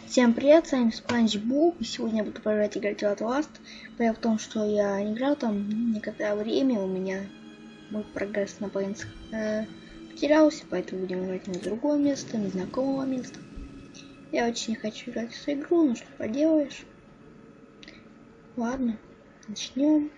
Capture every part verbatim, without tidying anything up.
Всем привет, с вами Спанч Боб, и сегодня я буду продолжать играть в Outlast. Дело в том, что я не играл там некоторое время, у меня мой прогресс на поинт э, потерялся, поэтому будем играть на другое место, незнакомое место. Я очень не хочу играть в эту игру, но что поделаешь. Ладно, начнем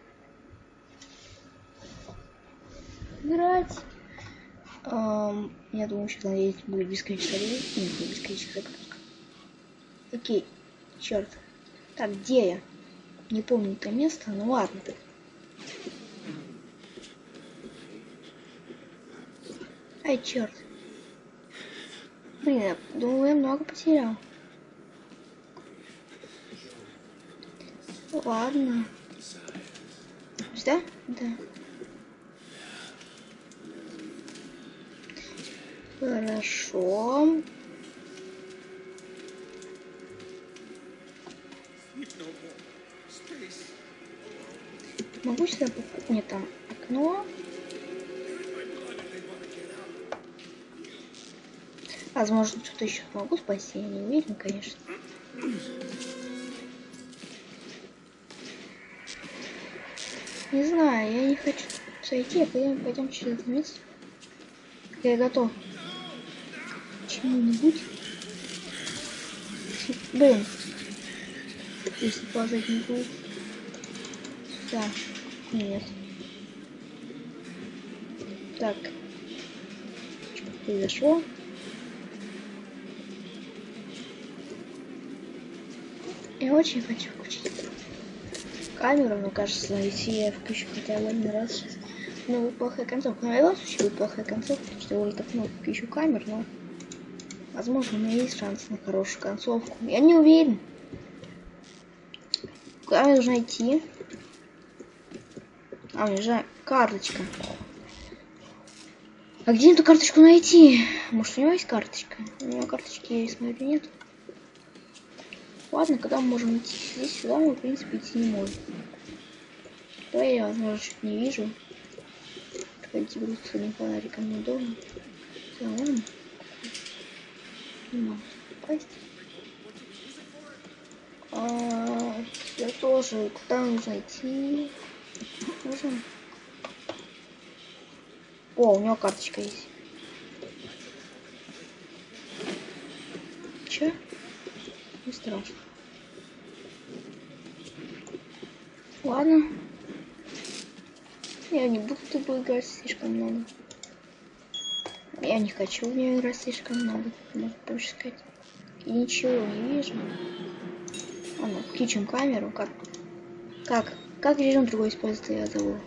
играть. Эм, я думаю, сейчас, надеюсь, будет бесконечная релиз. Нет, не бесконечная загрузка. Окей, черт. Так, где я? Не помню это место, ну ладно. Ай, черт. Блин, я думаю, я много потерял. Ладно. Сюда? Да. Хорошо. Могу сюда попасть? Нет, там окно. Возможно, что-то еще могу спасти, я не уверен, конечно. Не знаю, я не хочу сойти, а пойдем, пойдем через это место. Я готов к чему-нибудь. Блин. Если ползать не будет. Да. Нет. Так. Что произошло? Я очень хочу включить камеру, но кажется, если я включу хотя бы один раз сейчас, ну, будет плохая концовка. Но в любом случае будет плохая концовка, потому что я уже так много включу камер, но возможно, у меня есть шанс на хорошую концовку. Я не уверен. Куда мне нужно идти? А, у меня же карточка. А где эту карточку найти? Может, у него есть карточка? У него карточки, я смотрю, нет. Ладно, когда мы можем идти здесь, сюда мы, в принципе, идти не можем. Да, я, возможно, чуть не вижу. Пойти грузить с одним фонариком неудобно. Да, ладно. Не могу попасть. А, я тоже. Куда нужно идти? Нужно. О, у него карточка есть. Че? Не страшно. Ладно. Я не буду в тобой играть слишком много. Я не хочу в нее играть слишком много. Можно проще сказать. И ничего не вижу. Ладно, включим камеру. Как? Как? Как режим другой используется, я забыл.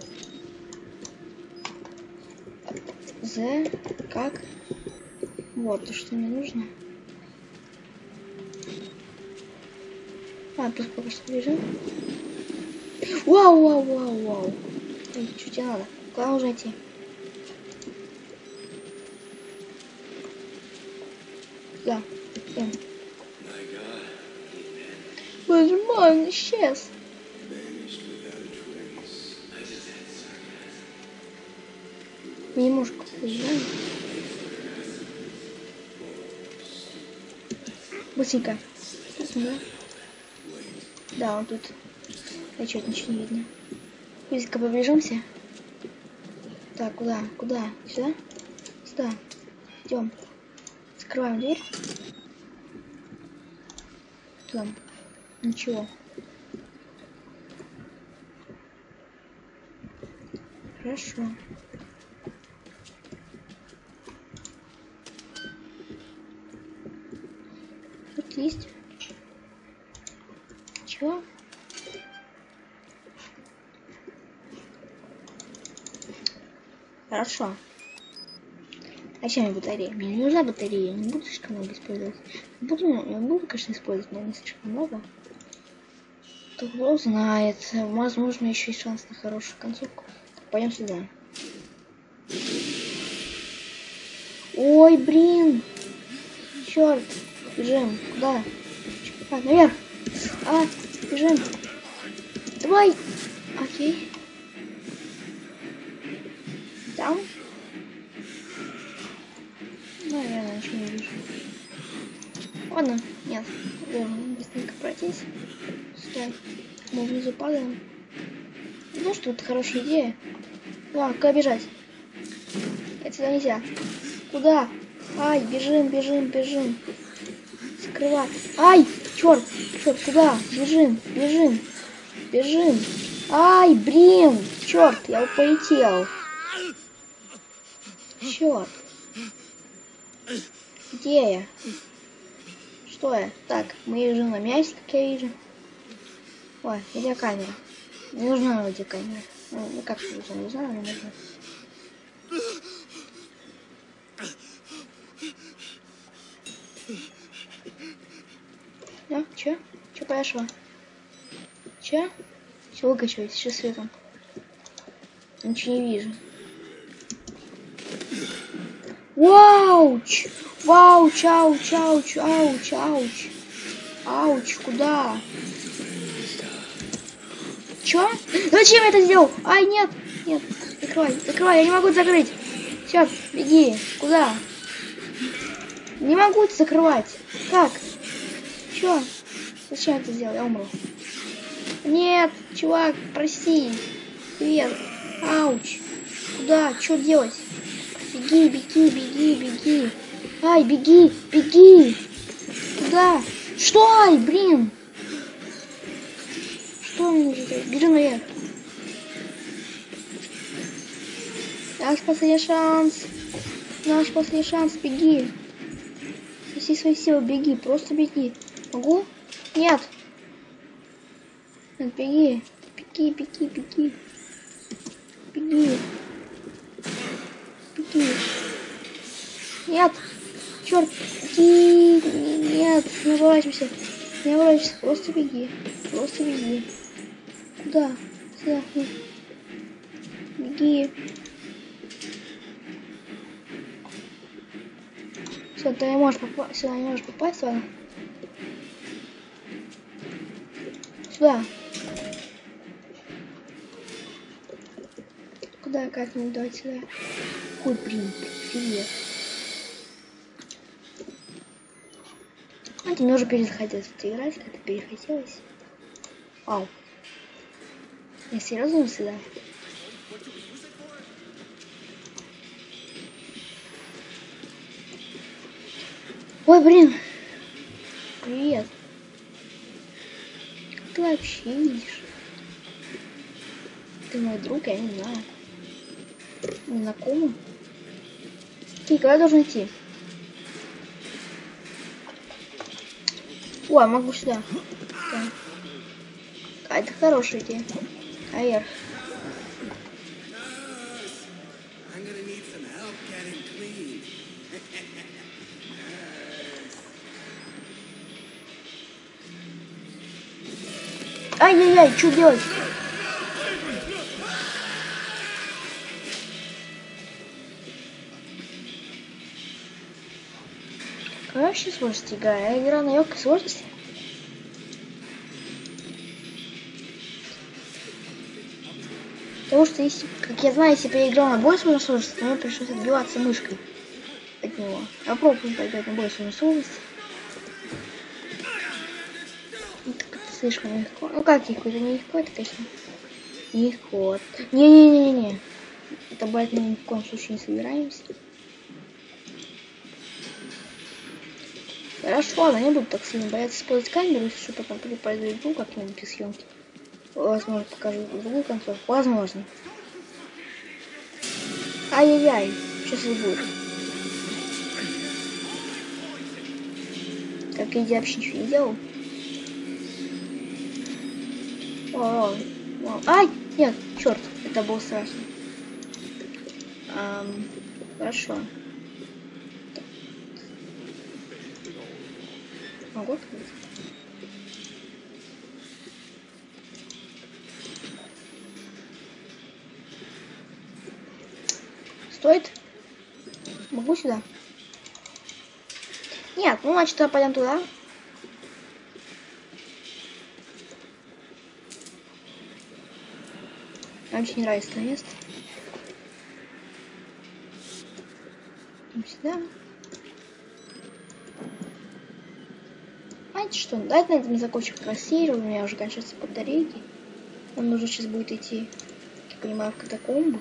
З. Как? Вот то, что мне нужно. А, просто пока что режим. Вау, вау, вау, вау. Эй, что тебе надо? Куда нужно идти? Да. Эм. Боже мой, он исчез. Мы немножко поезжаем. Быстренько. Да? Да, он тут. А что-то ничего не видно. Быстренько побежимся. Так, куда? Куда? Сюда? Сюда. Идем. Закрываем дверь. Там. Ничего. Хорошо. Тут есть. Чего? Хорошо. А чем мне батарея? Мне не нужна батарея, я не буду слишком много использовать. Буду, я буду, конечно, использовать, но не слишком много. Кто знает. Возможно, еще есть шанс на хорошую концовку. Пойдем сюда. Ой, блин. Черт. Бежим. Куда? А, наверх. А, бежим. Давай. Окей. Там. Наверное, ничего не вижу. Ладно, нет. Должен быстренько пройтись. Стой. Мы внизу падаем. Ну что, это хорошая идея. Ладно, куда бежать? Отсюда нельзя. Куда? Ай, бежим, бежим, бежим. Скрывай. Ай, черт, черт, куда? Бежим, бежим, бежим. Ай, блин, черт, я полетел. Черт. Где я? Что я? Так, мы лежим на мясе, как я вижу. Ой, видеокамера. Не нужна видеокамера. Ну, ну как нужна, не знаю, но нужна. Ну, чё? Чё произошло? Чё? Все выкачивается, сейчас светом. Ничего не вижу. Вауч! Вауч, ауч, ауч, ауч, ауч. Ауч, куда? Чё? Зачем я это сделал? Ай, нет, нет, закрывай, закрывай, я не могу закрыть. Все, беги. Куда? Не могу закрывать. Как? Чё? Зачем это сделал? Я умру. Нет, чувак, прости. Привет. Ауч. Куда? Что делать? Беги, беги, беги, беги. Ай, беги, беги. Куда? Что? Ай, блин. Что мне нужно делать? Бежи наверх. Наш последний шанс. Наш последний шанс. Беги. Неси свои силы, беги. Просто беги. Могу? Нет. Нет, беги. Беги, беги, беги. Беги. Беги. Нет. Черт. Беги. Нет. Не оборачивайся. Не оборачивайся. Просто беги. Просто беги. Куда? Сюда. Нет. Беги. Все, ты не можешь попасть. Сюда не можешь попасть, ладно? Сюда. Куда, как мне давать сюда? Ой, блин, привет. А, мне уже перехотелось играть, это перехотелось. Вау. Я серьезно сюда? Ой, блин. Привет. Как ты вообще видишь? Ты мой друг, я не знаю. Не знакомый. Окей, куда я должен идти? О, могу сюда. Да. А, это хорошая идея. Наверх. Ай-яй-яй, что делать? Какая вообще сложность игра? Я играю на легкой сложности. Потому что, если, как я знаю, если бы я играл на более сложной сложности, то мне пришлось отбиваться мышкой от него. Я попробую поиграть на более сложной сложности. Это слишком легко. Ну как легко? Это не легко, это, конечно, не легко. Не-не-не-не. Это брать мы ни в коем случае не собираемся. Хорошо, ладно, не буду так сильно бояться использовать камеру, если что, потом пойду игру как-нибудь без съемки. Возможно, покажу другую концовку. Возможно. Ай-яй-яй. Сейчас это будет. Как я вообще ничего не делал. О, о, о. Ай! Нет, черт, это было страшно. Эм, хорошо. Могу открыть? Стоит? Могу сюда? Нет, ну значит пойдем туда. Мне очень не нравится это место. Идем сюда. знаете что, давайте на этом закончим как раз серию, у меня уже кончаются батарейки. Нам нужно сейчас будет идти, я понимаю, в катакомбы.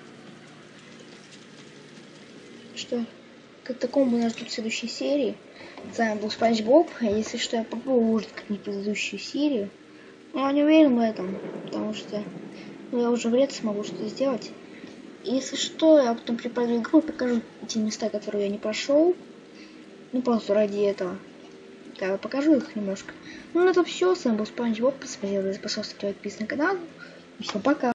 Что, катакомбы нас ждут в следующей серии. С вами был Спанч Боб. Если что, я попробую уже как-нибудь предыдущую серию. Но я не уверен в этом, потому что ну, я уже вряд ли смогу что-то сделать. Если что, я потом припарю игру и покажу те места, которые я не прошел. Ну просто ради этого. Да, покажу их немножко. Ну на этом все. С вами был Спанч Боб. Спасибо за просмотр, подписывайтесь на канал. И всем пока.